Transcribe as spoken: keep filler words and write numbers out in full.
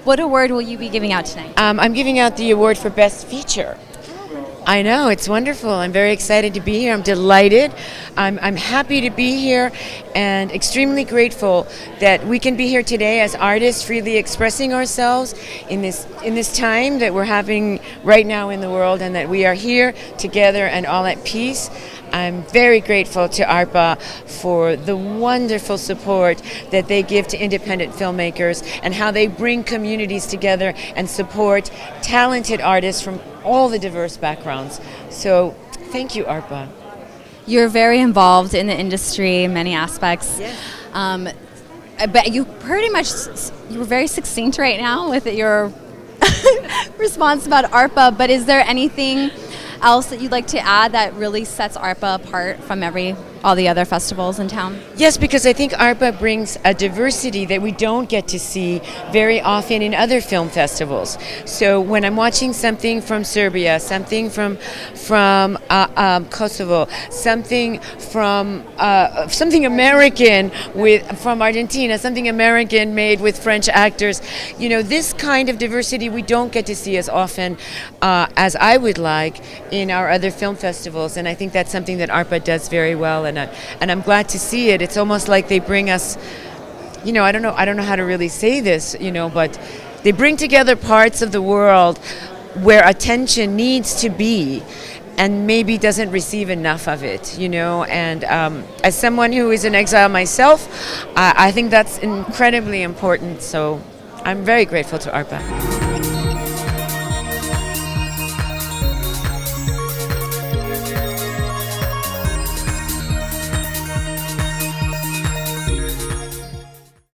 What award will you be giving out tonight? Um, I'm giving out the award for Best Feature. I know, it's wonderful. I'm very excited to be here. I'm delighted. I'm, I'm happy to be here and extremely grateful that we can be here today as artists freely expressing ourselves in this in this time that we're having right now in the world, and that we are here together and all at peace. I'm very grateful to ARPA for the wonderful support that they give to independent filmmakers and how they bring communities together and support talented artists from all the diverse backgrounds. So thank you, ARPA. You're very involved in the industry in many aspects. Yes. Um, I bet you pretty much, you were very succinct right now with your response about ARPA, but is there anything else that you'd like to add that really sets ARPA apart from every all the other festivals in town? Yes, because I think ARPA brings a diversity that we don't get to see very often in other film festivals. So when I'm watching something from Serbia, something from from uh, um, Kosovo, something from uh, something American with from Argentina, something American made with French actors, you know, this kind of diversity we don't get to see as often uh, as I would like in our other film festivals, and I think that's something that ARPA does very well. And, I, and I'm glad to see it. It's almost like they bring us, you know, I don't know, I don't know how to really say this, you know, but they bring together parts of the world where attention needs to be and maybe doesn't receive enough of it, you know. And um, as someone who is in exile myself, I, I think that's incredibly important. So I'm very grateful to ARPA.